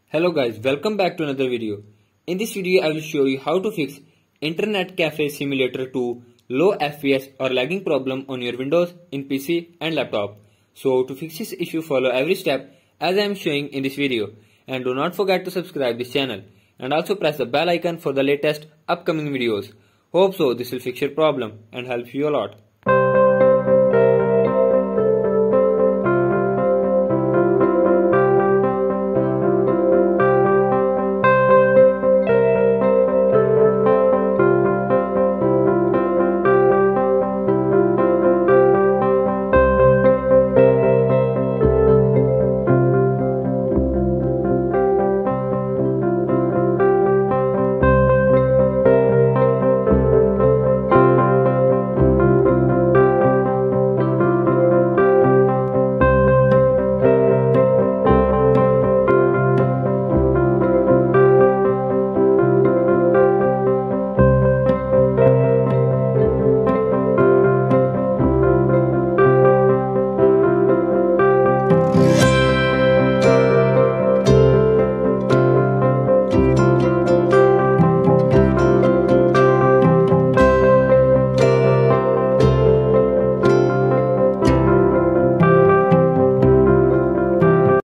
Hello guys, welcome back to another video. In this video I will show you how to fix Internet Cafe Simulator 2 low FPS or lagging problem on your Windows in PC and laptop. So to fix this issue, follow every step as I am showing in this video, and do not forget to subscribe this channel and also press the bell icon for the latest upcoming videos. Hope so this will fix your problem and help you a lot.